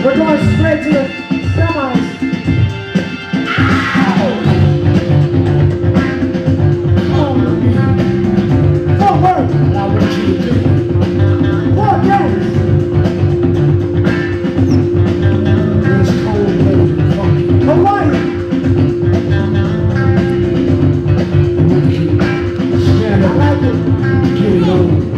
We're going straight to the semis. Footwork. I want you to do. Four Gangz. It's cold, baby, funky. Hawaii. Stand up. I like it. Get it on.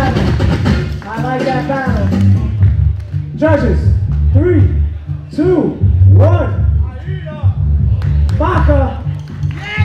Judges, 3, 2,